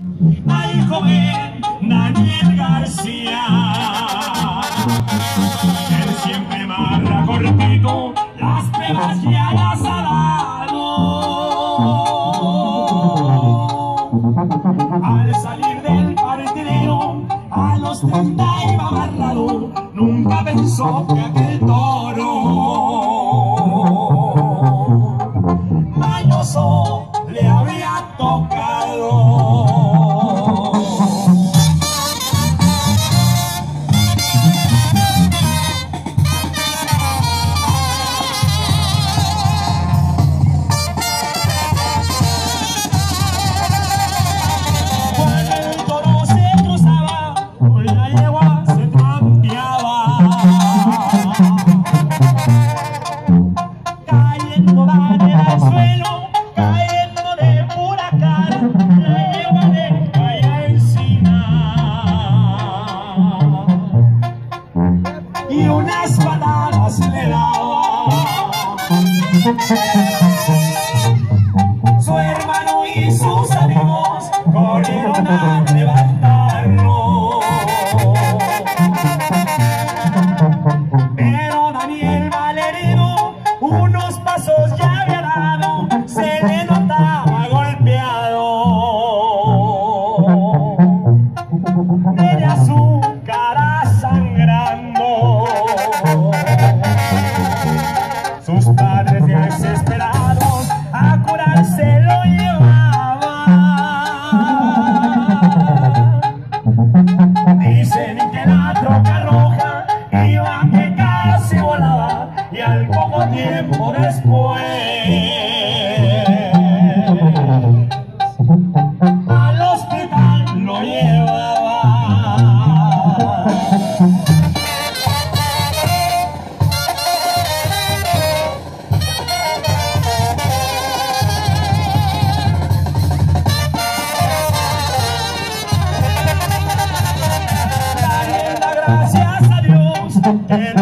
Al joven Daniel García, él siempre marra cortito, las penas ya las ha dado. Al salir del partidero, a los 30 iba amarrado, nunca pensó que aquel toro mañoso le había tocado. Cayendo al suelo, cayendo de pura cara, la yegua le caía encima y unas patadas le daba. Su hermano y sus amigos corrieron a levantarlo, pero Daniel malherido unos pasos ya había dado, se le notaba golpeado. Tenía su cara sangrando. Sus padres desesperados a curarse lo llevaban. Dicen que la troca roja iba que casi volaba, y al poco tiempo después al hospital lo llevaba. Gracias a Dios que